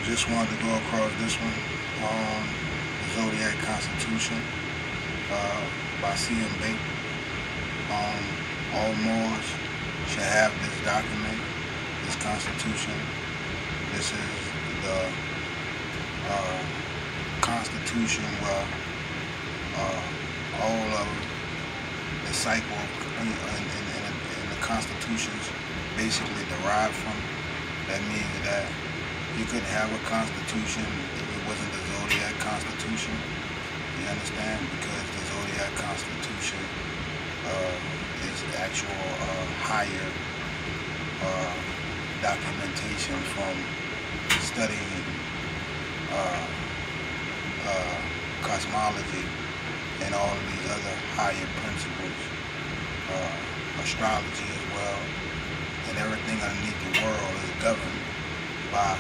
Just wanted to go across this one, the Zodiac Constitution by C.M. All Moors should have this document, this Constitution. This is the Constitution where all of the cycle and the Constitutions basically derived from. That means that you couldn't have a Constitution if it wasn't the Zodiac Constitution. You understand? Because the Zodiac Constitution is actual higher documentation from studying cosmology and all of these other higher principles, astrology as well, and everything underneath the world is governed by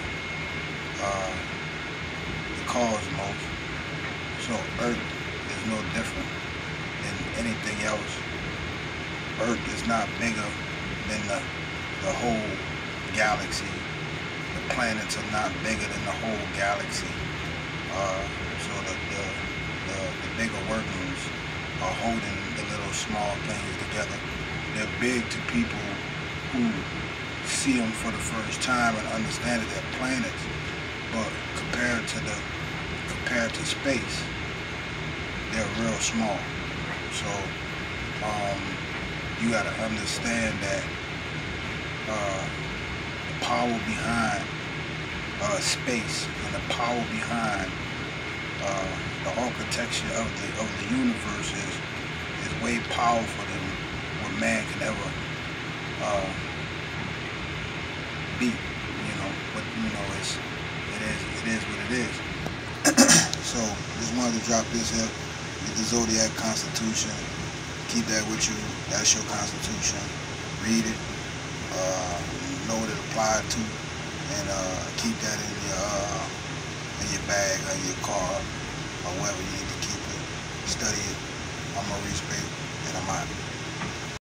the cosmos. So Earth is no different than anything else. Earth is not bigger than the whole galaxy. The planets are not bigger than the whole galaxy. So the bigger workings are holding the little small things together. They're big to people who see them for the first time and understand that they're planets, but compared to space, they're real small. So you got to understand that the power behind space and the power behind the architecture of the universe is way powerful than what man can ever beat. But it is what it is. So just wanted to drop this here. Get the Zodiac Constitution. Keep that with you. That's your Constitution. Read it. Know what it applied to, and keep that in your bag or your car or wherever you need to keep it. Study it. I'm Maurice Bay, and I'm out.